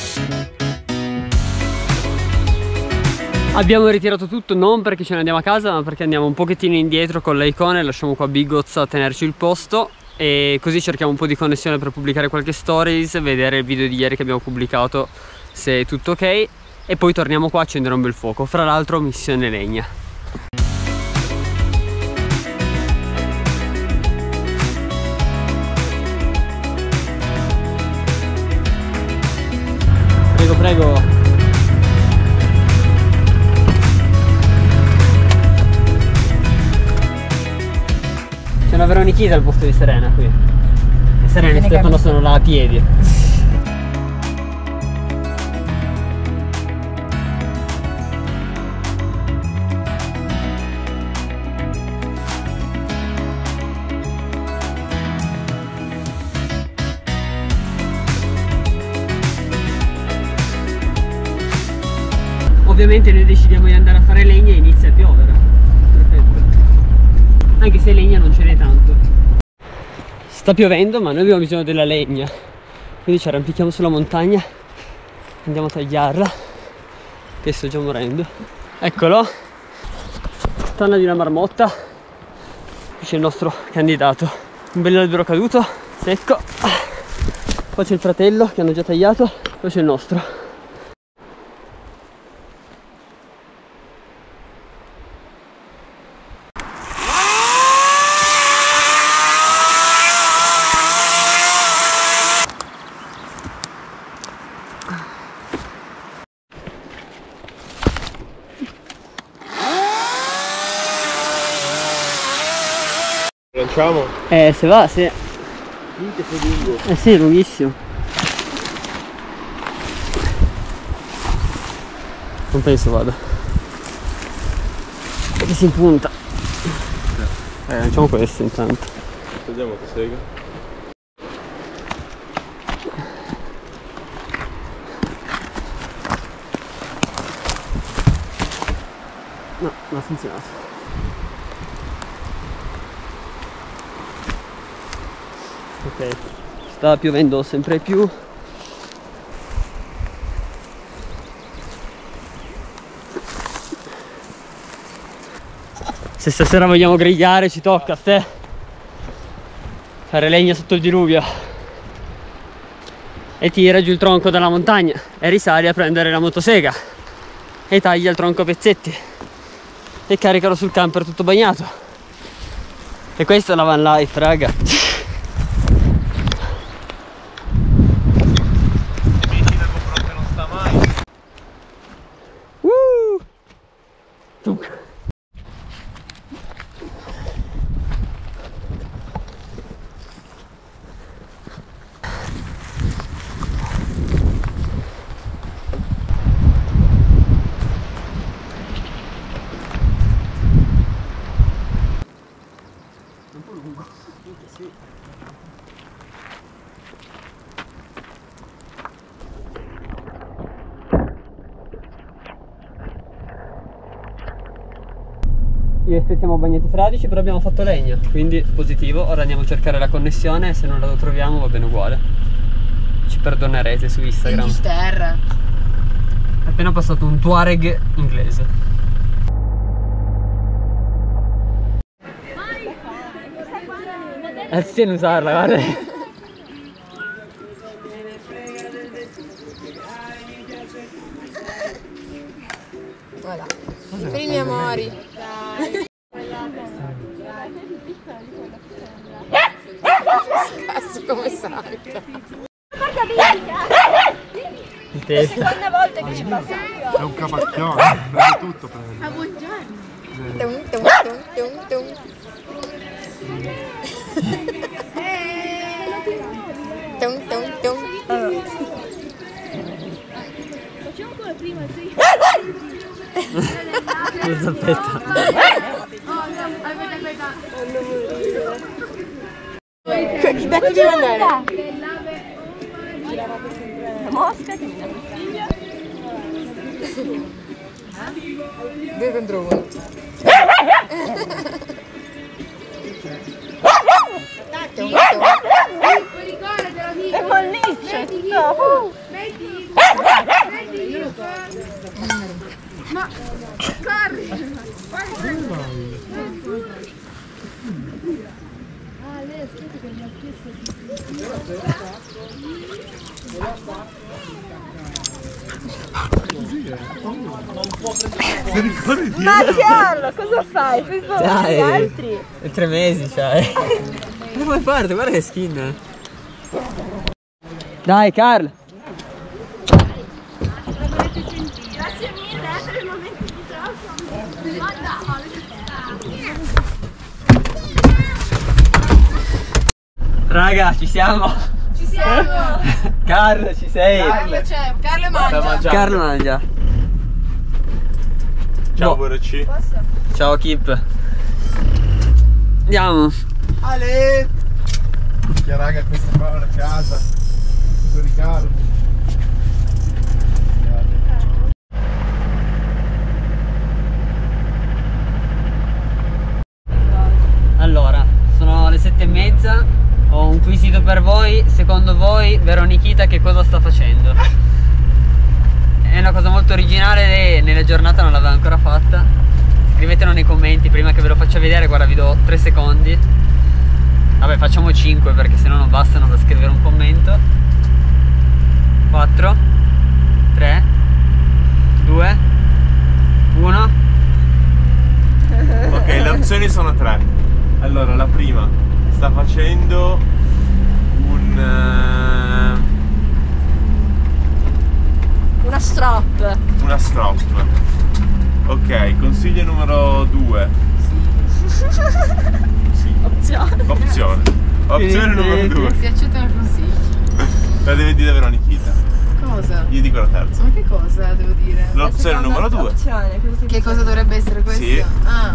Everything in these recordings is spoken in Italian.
Abbiamo ritirato tutto non perché ce ne andiamo a casa, ma perché andiamo un pochettino indietro con l'icone, lasciamo qua Bigoz a tenerci il posto e così cerchiamo un po' di connessione per pubblicare qualche stories, vedere il video di ieri che abbiamo pubblicato se è tutto ok e poi torniamo qua a accendere un bel fuoco. Fra l'altro missione legna. Prego, prego. C'è una veronichisa al posto di Serena qui. E Serena e Stefano sono là a piedi. Ovviamente noi decidiamo di andare a fare legna e inizia a piovere. Perfetto. Anche se legna non ce n'è tanto. Sta piovendo ma noi abbiamo bisogno della legna. Quindi ci arrampichiamo sulla montagna. Andiamo a tagliarla. Che sto già morendo. Eccolo. Tana di una marmotta. Qui c'è il nostro candidato. Un bel albero caduto, secco. Poi c'è il fratello che hanno già tagliato. Poi c'è il nostro. Lanciamo? Se va, sì. Minchia, sei lungo. Sì, è lunghissimo. Non penso vada. Che si impunta. Lanciamo questo intanto. Vediamo che sega. No, non ha funzionato. Ok, sta piovendo sempre più. Se stasera vogliamo grigliare ci tocca a te fare legna sotto il diluvio. E tira giù il tronco dalla montagna e risali a prendere la motosega e taglia il tronco a pezzetti e caricalo sul camper tutto bagnato. E questa è la van life, raga. Io e Ste siamo bagnati fradici, però abbiamo fatto legna, quindi positivo. Ora andiamo a cercare la connessione, se non la troviamo va bene uguale. Ci perdonerete su Instagram. Inghilterra. È appena passato un Tuareg inglese. Si non usarla, guarda. Voilà. Per i miei amori. Cazzo come salta. È la seconda volta che ci passa. È un capacchione, prende tutto prende. Ah, buongiorno. Facciamo come prima, sì. Aspetta. Che becco devi andare? La mosca che mi dà consiglio. 2 contro 1. Ricordatelo, è molliccio. Metti. Ma corri! Marcello, cosa fai? Fai paura agli Dai, altri? è 3 mesi, c'hai. Ma come parte? Guarda che skin. Dai, Carl. Grazie mille per il momento di gioco. Raga, ci siamo. Ci siamo! Carl, ci sei? Carlo c'è, Carlo Sta mangia! mangiando. Carl mangia. Ciao Boh. VRC. Ciao Kip. Andiamo. Ale! Che raga, questa qua è la casa. Questo Riccardo. Allora, sono le 7:30. Ho un quesito per voi. Secondo voi Veronichita che cosa sta facendo? È una cosa molto originale e nella giornata non l'aveva ancora fatta. Scrivetelo nei commenti prima che ve lo faccia vedere. Guarda, vi do 3 secondi. Vabbè, facciamo 5 perché sennò non bastano da scrivere un commento. 4 3 2 1. Ok, le opzioni sono 3. Allora, la prima sta facendo Una strop. una strop. Ok, consiglio numero 2. Sì. Opzione. Opzione numero 2. Si accettano consigli. La deve dire Veronichita. Cosa? Io dico la terza. Ma che cosa devo dire? L'opzione numero 2. Che cosa dovrebbe essere questo? Sì. Ah.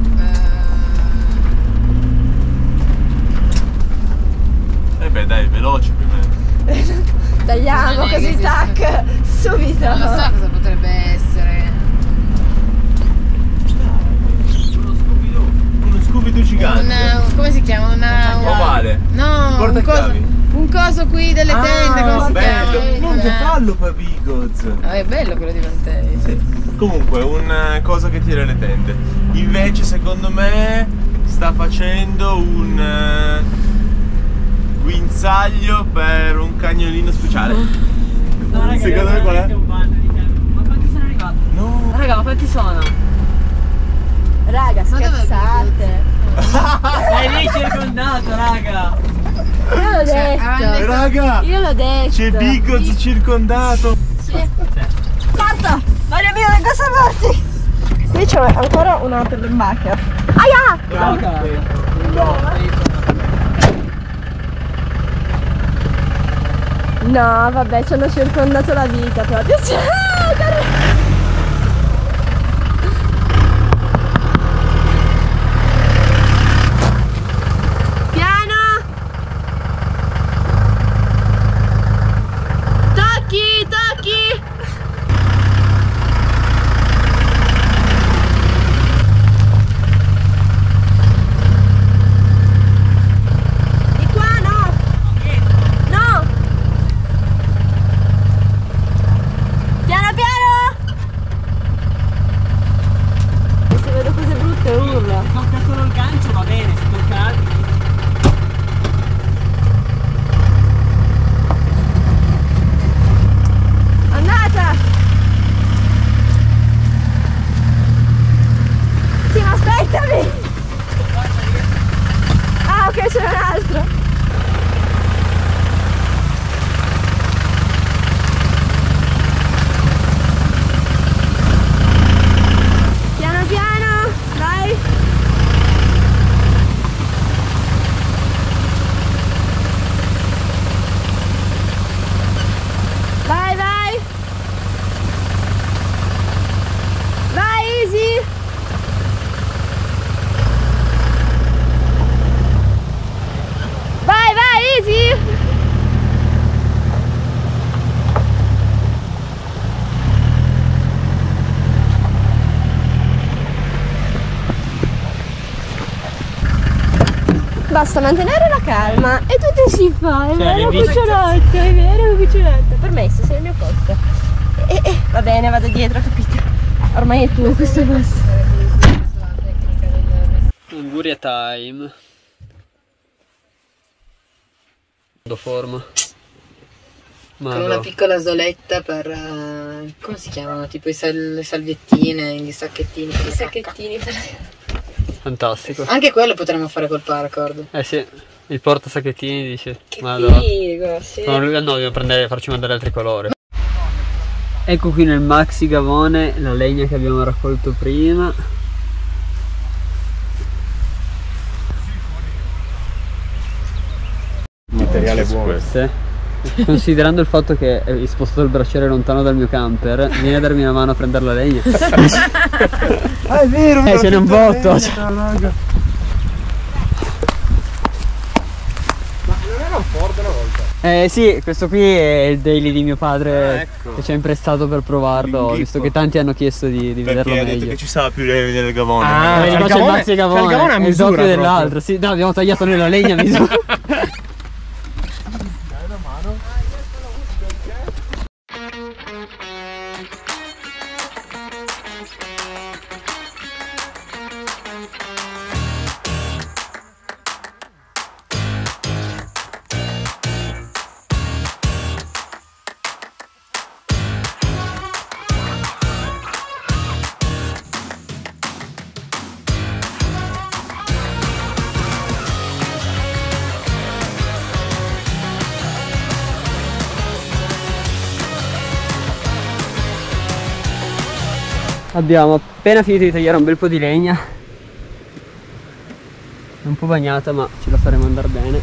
Eh beh, dai, veloce più o meno. Tagliamo Non è così che tac. Subito. Non lo so cosa potrebbe essere. Uno Scooby-Doo gigante. Come si chiama? Ovale. No, Portachiavi. un coso qui delle tende, come si bello. chiama? Non che fallo per Bigoz. Ah, è bello quello di Vantei. Sì. Comunque, una cosa che tira le tende. Invece, secondo me, sta facendo un guinzaglio per un cagnolino speciale. No, raga, Secondo me qual è? Ma quanti sono arrivati? No. Raga, ma quanti sono? Raga, Ma dov'è scherzate. Sei lì circondato, raga. Io l'ho detto. Raga, Io l'ho detto. c'è Bigoz circondato. Parta! Mario mio, vengo a salvarti! Qui c'è ancora una Perlenbacher. Aia! Raga. No, vabbè, ci hanno circondato la vita proprio. Piano! Tocchi, tocchi! Di qua no! No! Piano piano! Se vedo cose brutte urlo. Se tocca solo il gancio va bene, se tocca altro. Andata! Sì, ma aspettami! Ah, ok, c'è un altro. Piano piano, vai! Vai, vai! Vai, easy! Vai, vai, easy! Basta mantenere la calma e tutto si fa, è Cioè, vero le bici- cucciolotto, è vero cucciolotto. Permesso, sei il mio posto. Va bene, vado dietro, capito? Ormai è tuo questo passo. Anguria time. Forma. Con una piccola soletta per... come si chiamano? Tipo le salviettine, i sacchettini. I sacchettini per... Fantastico. Anche quello potremmo fare col paracord. Eh sì, il porta sacchettini dice. Che Madonna. figo, sì. No, dobbiamo farci mandare altri colori. Ecco qui nel maxi gavone la legna che abbiamo raccolto prima. Materiale buono. Sì. Considerando il fatto che hai spostato il bracciere lontano dal mio camper, vieni a darmi una mano a prendere la legna. Ah, è vero, ce n'è un botto. Ma non era un Ford una volta? Sì, questo qui è il daily di mio padre, ecco. che ci ha imprestato per provarlo, L'inghippo. visto che tanti hanno chiesto di vederlo Perché ha meglio. detto che ci stava più nel gavone. Ah, il qua c'è il gavone- maxi gavone, il gavone a è il misura doppio proprio. dell'altro. Sì, no, abbiamo tagliato noi la legna a misura. Abbiamo appena finito di tagliare un bel po' di legna. È un po' bagnata, ma ce la faremo andare bene.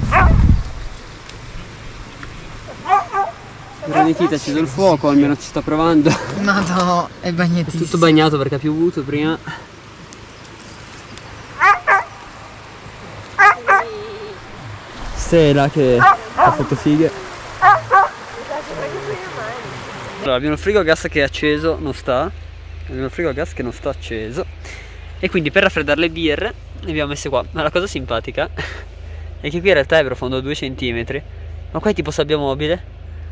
Granitita ha acceso il fuoco, almeno ci sta provando. Madò, è È bagnatissimo. tutto bagnato perché ha piovuto prima. Stella che ha fatto fighe. Allora, abbiamo il frigo a gas che è acceso, non sta. Abbiamo il frigo a gas che non sta acceso. E quindi per raffreddare le birre le abbiamo messe qua. Ma la cosa simpatica è che qui in realtà è profondo 2 cm. Ma qua è tipo sabbia mobile.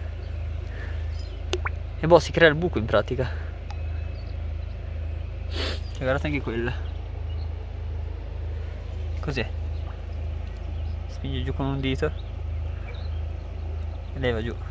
E boh, si crea il buco in pratica. E guardate anche quella. Così. Spingi giù con un dito e lei va giù.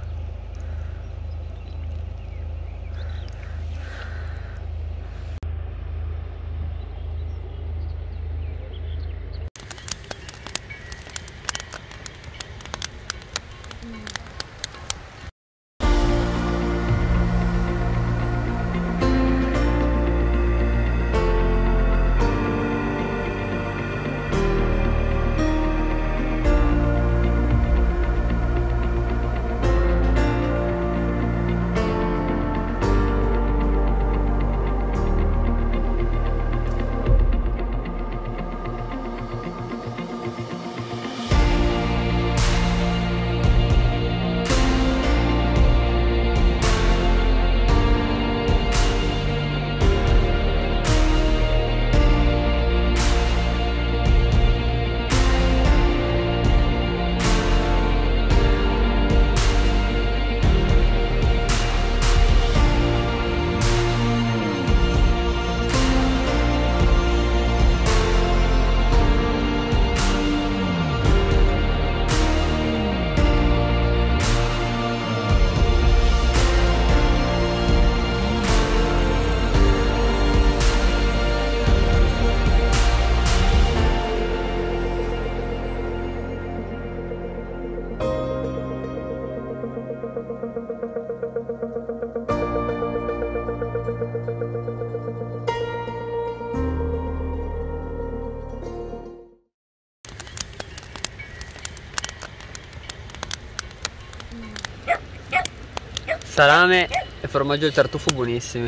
Salame e formaggio al tartufo buonissimi.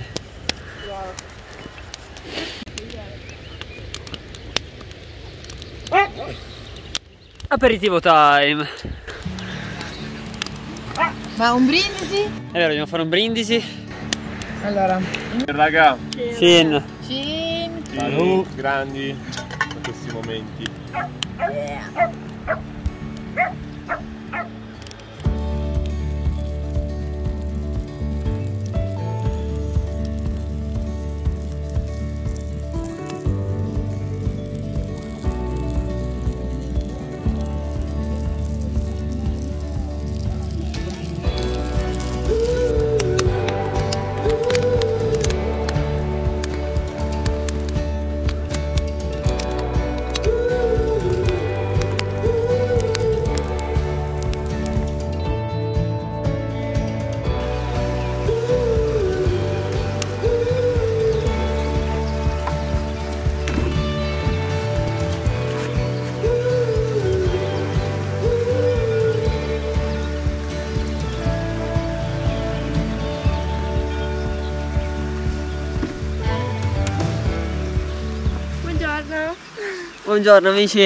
Aperitivo time. Ma un brindisi? È vero, dobbiamo fare un brindisi. Allora, Raga, Cin. cin. salud, grandi in questi momenti. Buongiorno amici.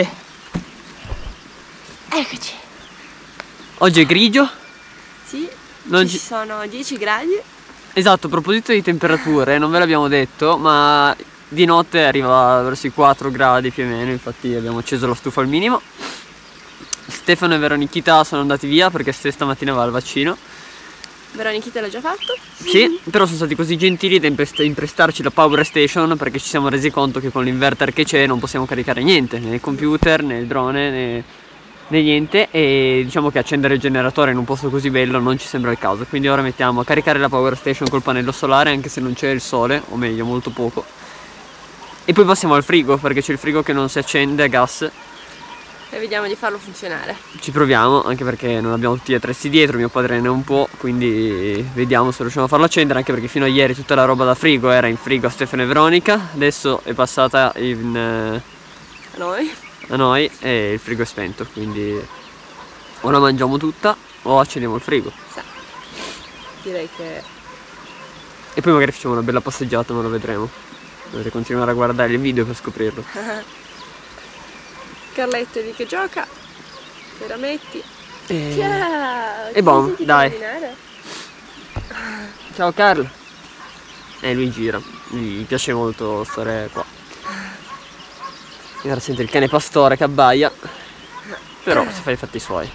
Eccoci. Oggi è grigio. Sì, Non ci sono 10 gradi. Esatto, a proposito di temperature, non ve l'abbiamo detto, ma di notte arriva verso i 4 gradi più o meno, infatti abbiamo acceso la stufa al minimo. Stefano e Veronichita sono andati via perché stamattina va al vaccino. Veronichita l'ha già fatto? Sì, però sono stati così gentili da imprestarci la Power Station perché ci siamo resi conto che con l'inverter che c'è non possiamo caricare niente, né il computer, né il drone, né niente, e diciamo che accendere il generatore in un posto così bello non ci sembra il caso, quindi ora mettiamo a caricare la Power Station col pannello solare anche se non c'è il sole, o meglio molto poco, e poi passiamo al frigo perché c'è il frigo che non si accende a gas. E vediamo di farlo funzionare. Ci proviamo, anche perché non abbiamo tutti gli attrezzi dietro, mio padre ne ha un po', quindi vediamo se riusciamo a farlo accendere, anche perché fino a ieri tutta la roba da frigo era in frigo a Stefano e Veronica, adesso è passata a noi e il frigo è spento, quindi o la mangiamo tutta o accendiamo il frigo. Sì. Direi che... E poi magari facciamo una bella passeggiata, ma lo vedremo. Dovete continuare a guardare il video per scoprirlo. Carletto lì che gioca, te la metti. E buon, dai. Ciao Carlo. Lui gira, gli piace molto stare qua. E ora sente il cane pastore che abbaia, però si fa i fatti suoi.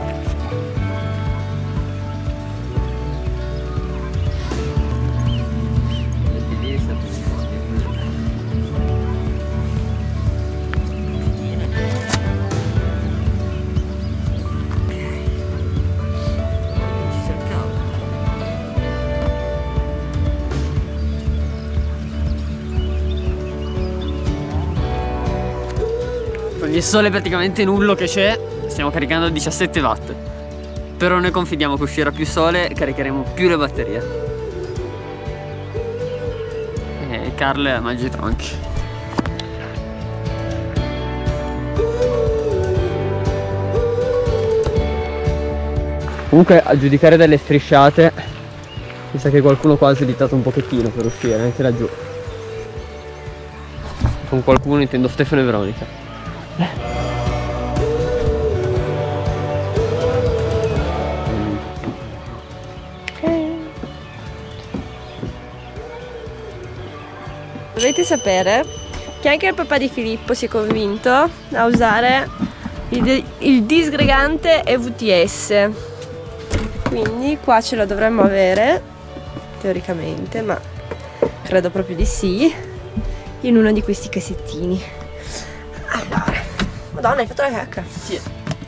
Il sole praticamente nullo che c'è, stiamo caricando 17 watt. Però noi confidiamo che uscirà più sole e caricheremo più le batterie. E Carl è Magitronchi. Comunque a giudicare dalle strisciate mi sa che qualcuno qua ha slittato un pochettino per uscire, anche laggiù. Con qualcuno intendo Stefano e Veronica. Dovete sapere che anche il papà di Filippo si è convinto a usare il disgregante EVTS, quindi qua ce lo dovremmo avere teoricamente, ma credo proprio di sì, in uno di questi cassettini. Allora, madonna, hai fatto la cacca? Sì.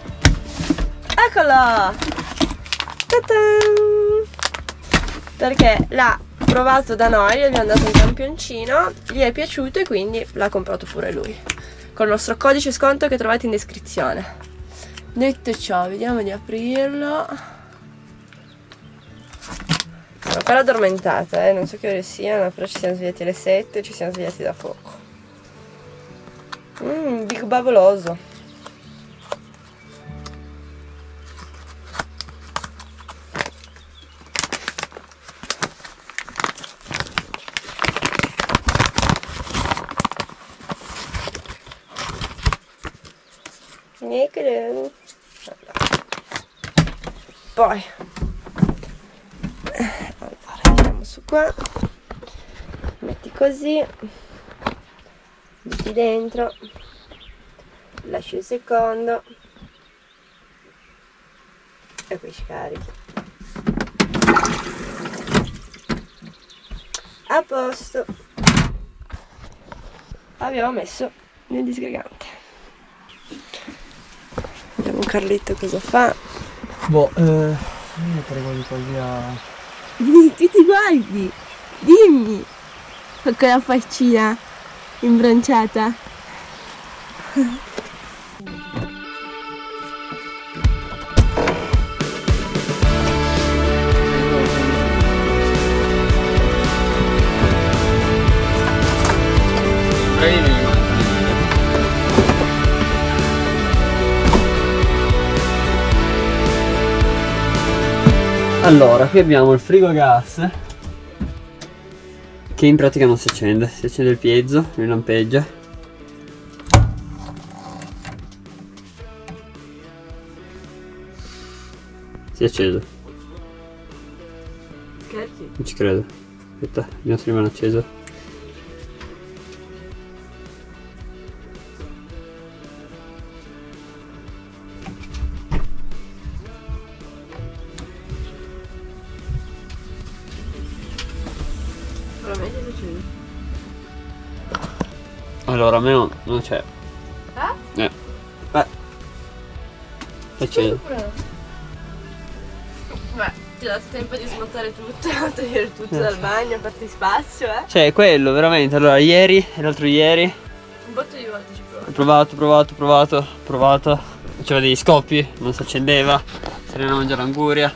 Eccola! Ta-tan! Perché l'ha provato da noi, gli abbiamo dato un campioncino, gli è piaciuto e quindi l'ha comprato pure lui. Col nostro codice sconto che trovate in descrizione. Detto ciò, vediamo di aprirlo. Sono ancora addormentata, non so che ore siano, però ci siamo svegliati alle 7 e ci siamo svegliati da poco. Big baboloso. Allora. Poi andiamo su qua, metti così, metti dentro, lasci un secondo e poi scarichi. A posto, abbiamo messo nel disgregante. Vediamo Carletto cosa fa. Boh, io prego di così a... Che ti guardi? Dimmi! Con quella faccina imbronciata. Allora, qui abbiamo il frigo a gas che in pratica non si accende il piezo, lui lampeggia. acceso. Scherzi? Non ci credo. Aspetta, il nostro rimane acceso. Veramente si accende? Allora, a me non c'è. È acceso. Beh, ti ho dato tempo di smontare tutto, togliere tutto dal bagno, farti spazio, eh? Cioè, quello, veramente. Allora, ieri e l'altro ieri Un botto di volte ci provo. ho provato. Faceva degli scoppi, non si accendeva. Serena a mangiare l'anguria.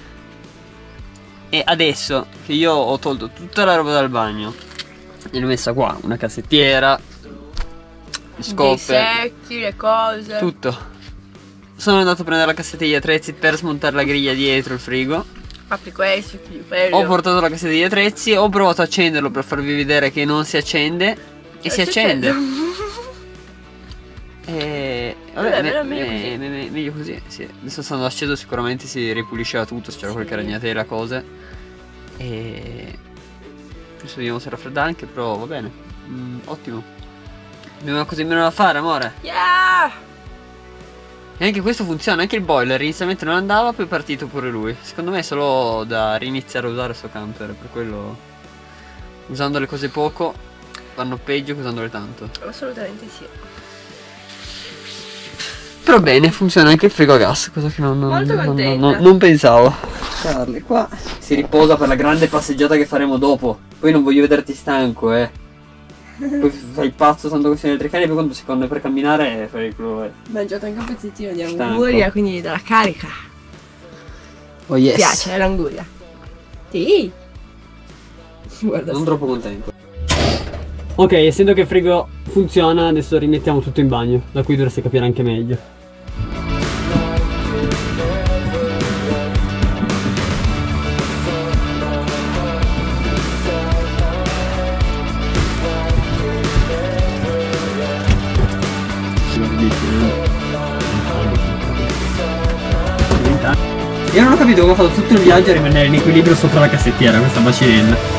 E adesso che io ho tolto tutta la roba dal bagno e l'ho messa qua, una cassettiera, gli I scopper, secchi, le cose. tutto. Sono andato a prendere la cassetta degli attrezzi per smontare la griglia dietro il frigo. Apri questo, chiudi quello. Ho portato la cassetta degli attrezzi, ho provato a accenderlo per farvi vedere che non si accende e si accende. E vabbè, meglio così, sì. Adesso stando acceso sicuramente si ripulisceva tutto, se c'era qualche ragnatela, cose. E adesso vediamo se raffredda anche, però va bene. Ottimo. Abbiamo una cosa in meno da fare, amore. Yeah! E anche questo funziona, anche il boiler inizialmente non andava, poi è partito pure lui. Secondo me è solo da riniziare a usare sto camper, per quello usando le cose poco vanno peggio che usandole tanto. Assolutamente sì. Però bene, funziona anche il frigo a gas, cosa che Molto contenta. non pensavo. Carle, qua si riposa per la grande passeggiata che faremo dopo. Poi non voglio vederti stanco, Poi fai il pazzo tanto questione elettricale e poi quando secondo me per camminare fai quello. Ho mangiato anche un pezzettino di Stanco. anguria, quindi dalla carica. Oh yes. Mi piace l'anguria. Sì. Guarda. Non troppo contento. Ok, essendo che il frigo funziona, adesso rimettiamo tutto in bagno, da cui dovreste capire anche meglio. Io non ho capito come ho fatto tutto il viaggio a rimanere in equilibrio sopra la cassettiera, questa bacinella.